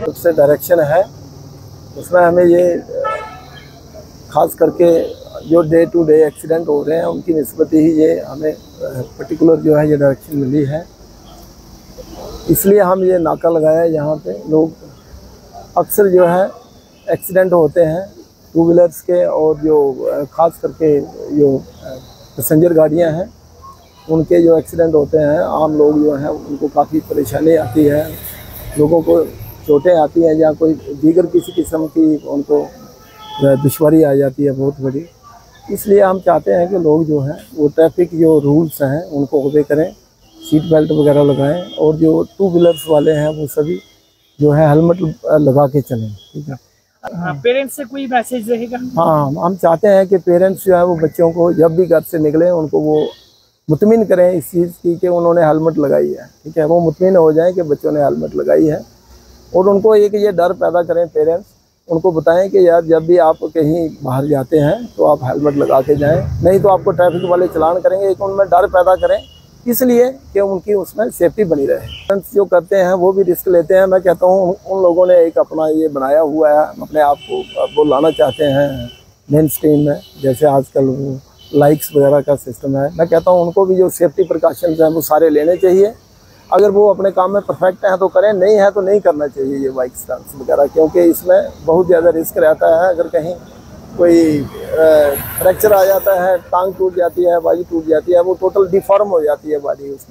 उससे डायरेक्शन है, उसमें हमें ये खास करके जो डे टू डे एक्सीडेंट हो रहे हैं उनकी निस्बत ही ये हमें पर्टिकुलर जो है ये डायरेक्शन मिली है। इसलिए हम ये नाका लगाया है। यहाँ पे लोग अक्सर जो है एक्सीडेंट होते हैं टू व्हीलर्स के, और जो खास करके जो पैसेंजर गाड़ियाँ हैं उनके जो एक्सीडेंट होते हैं, आम लोग जो हैं उनको काफ़ी परेशानी आती है, लोगों को चोटें आती हैं या कोई दीगर किसी किस्म की उनको दुश्वारी आ जाती है बहुत बड़ी। इसलिए हम चाहते हैं कि लोग जो हैं वो ट्रैफिक जो रूल्स हैं उनको ओबे करें, सीट बेल्ट वगैरह लगाएं, और जो टू व्हीलर्स वाले हैं वो सभी जो है हेलमेट लगा के चलें। ठीक है। पेरेंट्स से कोई मैसेज रहेगा? हाँ, हम चाहते हैं कि पेरेंट्स जो है वो बच्चों को जब भी घर से निकलें उनको वो मुतमिन करें इस चीज़ की कि उन्होंने हेलमेट लगाई है। ठीक है, वो मुतमिन हो जाएं कि बच्चों ने हेलमेट लगाई है, और उनको एक ये डर पैदा करें, पेरेंट्स उनको बताएं कि यार जब भी आप कहीं बाहर जाते हैं तो आप हेलमेट लगा के जाएं, नहीं तो आपको ट्रैफिक वाले चलान करेंगे। एक उनमें डर पैदा करें इसलिए कि उनकी उसमें सेफ्टी बनी रहे। पेरेंट्स जो करते हैं वो भी रिस्क लेते हैं। मैं कहता हूँ उन लोगों ने एक अपना ये बनाया हुआ है, अपने आप को वो लाना चाहते हैं मेन स्ट्रीम में, जैसे आजकल वो लाइक्स वगैरह का सिस्टम है। मैं कहता हूँ उनको भी जो सेफ्टी प्रिकॉशंस हैं वो सारे लेने चाहिए। अगर वो अपने काम में परफेक्ट हैं तो करें, नहीं है तो नहीं करना चाहिए ये बाइक स्टंट्स वगैरह, क्योंकि इसमें बहुत ज़्यादा रिस्क रहता है। अगर कहीं कोई फ्रैक्चर आ जाता है, टांग टूट जाती है, बाजी टूट जाती है, वो टोटल डिफॉर्म हो जाती है बॉडी उसकी।